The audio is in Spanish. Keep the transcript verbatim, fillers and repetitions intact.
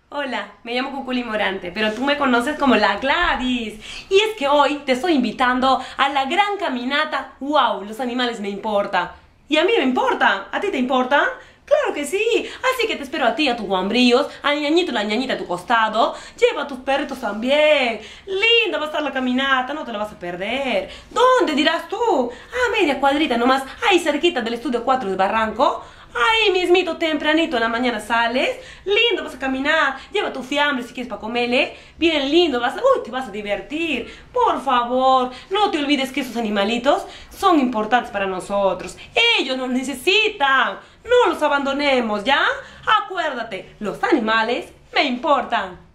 Hola, me llamo Cuculi Morante, pero tú me conoces como la Gladys. Y es que hoy te estoy invitando a la gran caminata. ¡Wow! Los animales me importan. Y a mí me importa. ¿A ti te importa? Claro que sí. Así que te espero a ti, a tus guambrillos, al ñañito y la ñañita a tu costado. Lleva a tus perritos también. Linda va a estar la caminata, no te la vas a perder. ¿Dónde dirás tú? Ah, media cuadrita nomás, ahí cerquita del estudio cuatro de Barranco. Ahí mismito, tempranito en la mañana sales. Lindo, vas a caminar. Lleva tu fiambre si quieres para comerle. Bien lindo, vas a... Uy, te vas a divertir. Por favor, no te olvides que esos animalitos son importantes para nosotros. Ellos nos necesitan. No los abandonemos, ¿ya? Acuérdate, los animales me importan.